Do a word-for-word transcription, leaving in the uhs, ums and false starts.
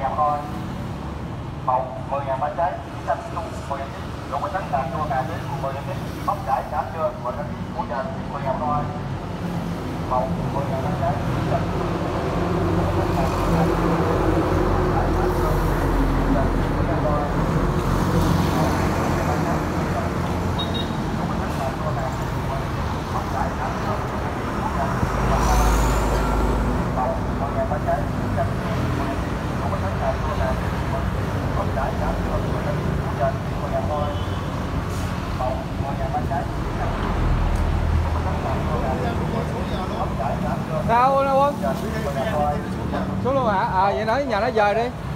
ngàn thôi. Một mười ngàn ba trái, xanh chung mười ngàn ký, đủ có trắng cà chua cà tím mười ngàn ký, bắp cải chả chưa, mười ngàn ký, của trời mười ngàn thôi. Một mười ngàn ba trái, xanh chung mười ngàn ký, đủ có trắng cà chua cà tím mười ngàn thôi. Sao Quân? Xuống luôn hả? À vậy nói nhà nó dời đi.